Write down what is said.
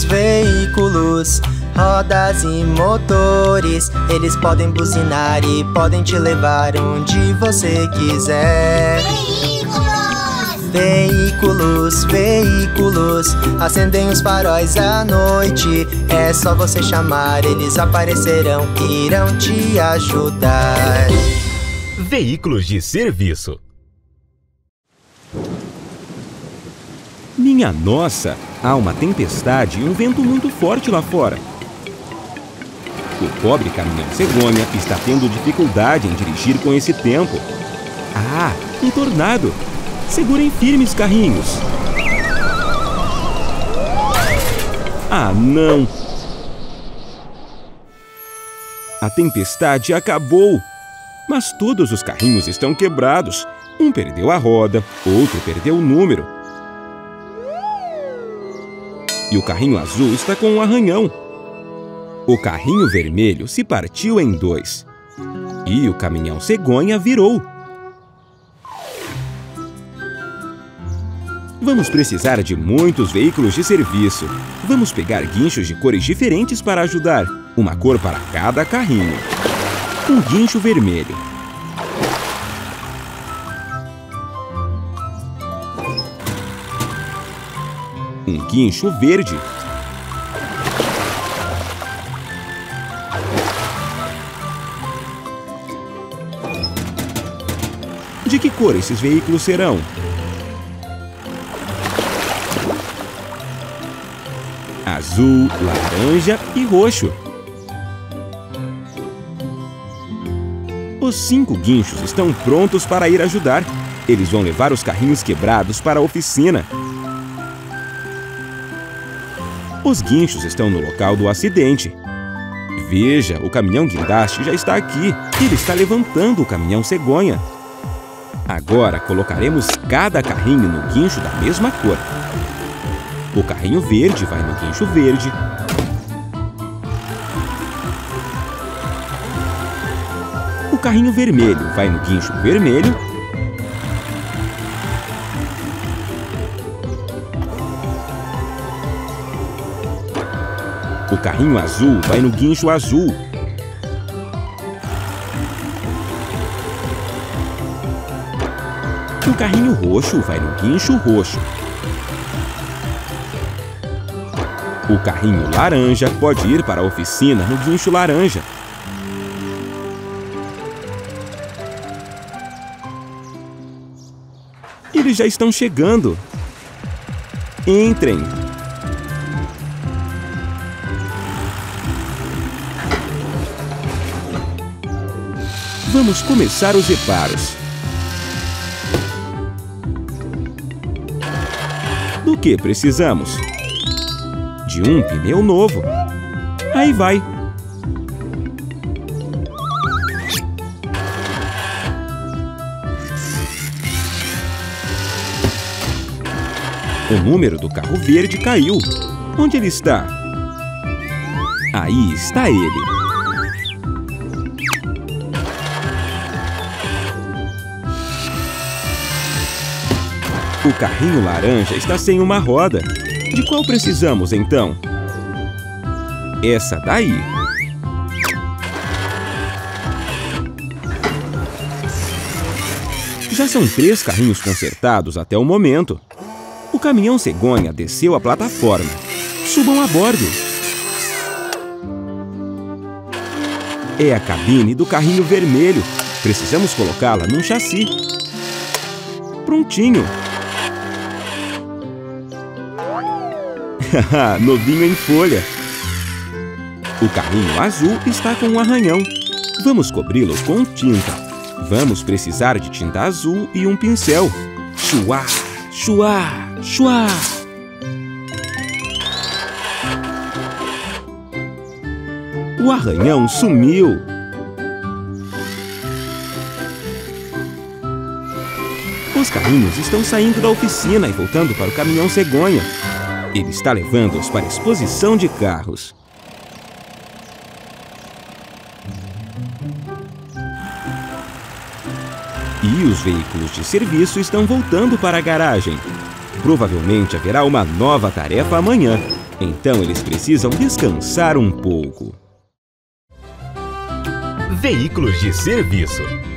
veículos, rodas e motores. Eles podem buzinar e podem te levar onde você quiser. Veículos, veículos, acendem os faróis à noite. É só você chamar, eles aparecerão e irão te ajudar. Veículos de serviço. Minha nossa, há uma tempestade e um vento muito forte lá fora. O pobre caminhão cegonha está tendo dificuldade em dirigir com esse tempo. Ah, um tornado! Segurem firmes, carrinhos! Ah, não! A tempestade acabou! Mas todos os carrinhos estão quebrados. Um perdeu a roda, outro perdeu o número. E o carrinho azul está com um arranhão. O carrinho vermelho se partiu em dois. E o caminhão cegonha virou. Vamos precisar de muitos veículos de serviço. Vamos pegar guinchos de cores diferentes para ajudar. Uma cor para cada carrinho. Um guincho vermelho. Um guincho verde. De que cor esses veículos serão? Azul, laranja e roxo. Os 5 guinchos estão prontos para ir ajudar. Eles vão levar os carrinhos quebrados para a oficina. Os guinchos estão no local do acidente. Veja, o caminhão guindaste já está aqui. Ele está levantando o caminhão cegonha. Agora colocaremos cada carrinho no guincho da mesma cor. O carrinho verde vai no guincho verde. O carrinho vermelho vai no guincho vermelho. O carrinho azul vai no guincho azul. O carrinho roxo vai no guincho roxo. O carrinho laranja pode ir para a oficina no guincho laranja. Eles já estão chegando. Entrem. Vamos começar os reparos. Do que precisamos? De um pneu novo. Aí vai. O número do carro verde caiu. Onde ele está? Aí está ele. O carrinho laranja está sem uma roda. De qual precisamos, então? Essa daí. Já são 3 carrinhos consertados até o momento. O caminhão cegonha desceu a plataforma. Subam a bordo. É a cabine do carrinho vermelho. Precisamos colocá-la num chassi. Prontinho. Novinho em folha. O carrinho azul está com um arranhão. Vamos cobri-lo com tinta. Vamos precisar de tinta azul e um pincel. Chuá, chuá, chuá. O arranhão sumiu. Os carrinhos estão saindo da oficina e voltando para o caminhão cegonha. Ele está levando-os para a exposição de carros. E os veículos de serviço estão voltando para a garagem. Provavelmente haverá uma nova tarefa amanhã. Então eles precisam descansar um pouco. Veículos de serviço.